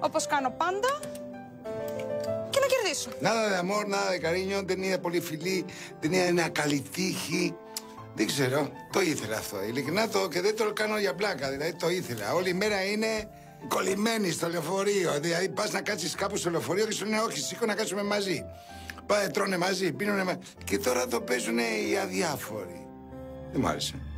όπως κάνω πάντα, και να κερδίσω. Nada de amor, nada de cariño, δεν είναι πολύ φιλή, δεν είναι ένα καλή τύχη. Δεν ξέρω, το ήθελα αυτό. Ειλικρινά και δεν το κάνω για πλάκα, δηλαδή το ήθελα. Όλη η μέρα είναι κολλημένη στο λεωφορείο. Δηλαδή πας να κάτσεις κάπου στο λεωφορείο και σου λένε όχι, σήκω να κάτσουμε μαζί. Πάει, τρώνε μαζί, πίνουνε μαζί. Και τώρα το παίζουν οι αδιάφοροι. Δεν μ' άρεσε.